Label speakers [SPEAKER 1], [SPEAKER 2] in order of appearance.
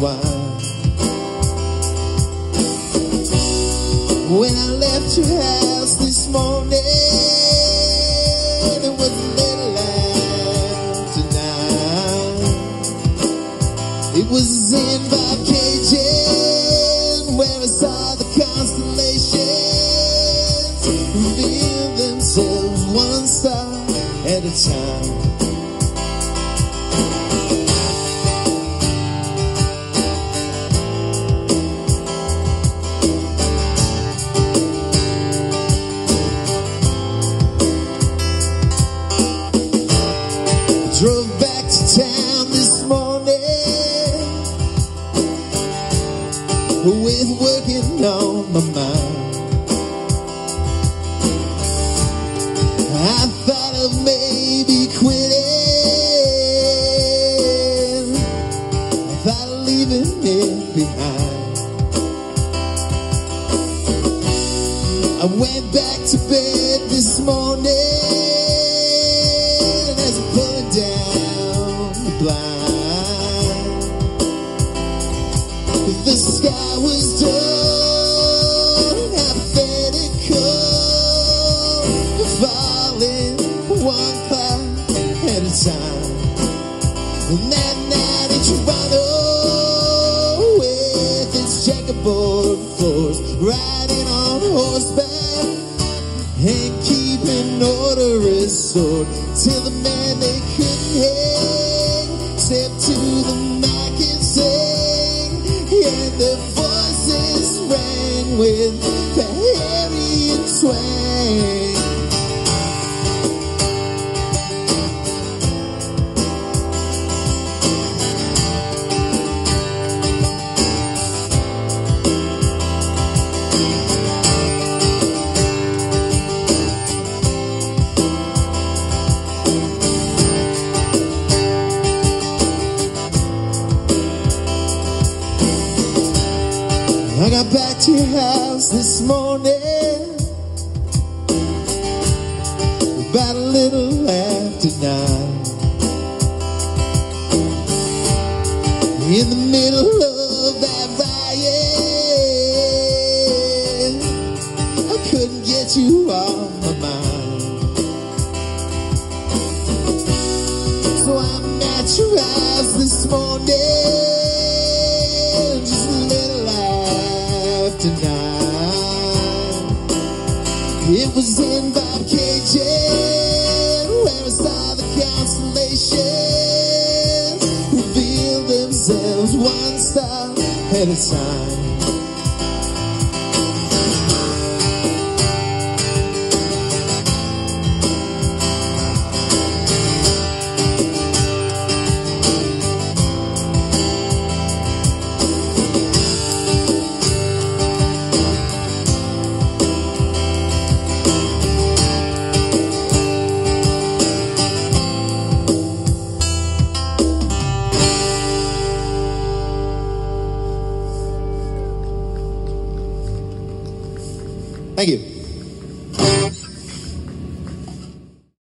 [SPEAKER 1] wine. When I left your house this morning, it was a little after 9. It was in Bobcaygeon where I saw the constellations reveal themselves one star at a time. Drove back to town this morning with working on my mind. I thought of maybe quitting, I thought of leaving it behind. I went back to bed this morning as I put down the blind. The sky was dark, apathetical, falling one cloud at a time. And that night in Toronto, with its checkerboard floors, riding on horseback and keeping order restored, till the man they couldn't hang stepped to the mic and sang, and their voices rang with the Harriet twang. I got back to your house this morning about a little after 9. In the middle of that riot, I couldn't get you off my mind. So I'm at your house this morning, just a little after 9. It was in Bobcaygeon where I saw the constellations reveal themselves one star at a time. Thank you.